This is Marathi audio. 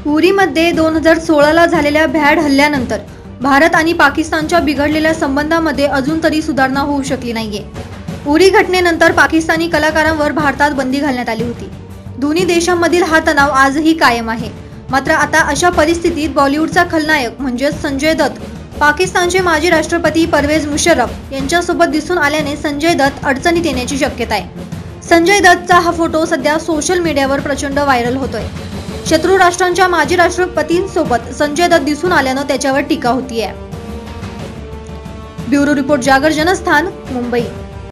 उरीमध्ये 2016ला झालेल्या भ्याड हल्ल्यानंतर भारत आणि पाकिस्तानच्या बिघडलेल्या संबंधांमध्ये अजून तरी सुधारणा होऊ शकली नाहीये। उरी घटनेनंतर पाकिस्तानी कलाकारांवर भारतात बंदी घालण्यात आली होती। दोन्ही देशांमधील हा तणाव आजही कायम आहे। मात्र आता अशा परिस्थितीत बॉलिवूडचा खलनायक म्हणजे संजय दत्त पाकिस्तानचे माजी राष्ट्रपती परवेज मुशर्रफ यांच्यासोबत दिसून आल्याने संजय दत्त अडचणीत येण्याची शक्यता आहे। संजय दत्तचा हा फोटो सध्या सोशल मीडियावर प्रचंड व्हायरल होतोय। शत्रू राष्ट्रांच्या माजी राष्ट्रपतींसोबत संजय दत्त दिसून आल्यानं त्याच्यावर टीका होतीये। ब्युरो रिपोर्ट, जागर जनस्थान, मुंबई।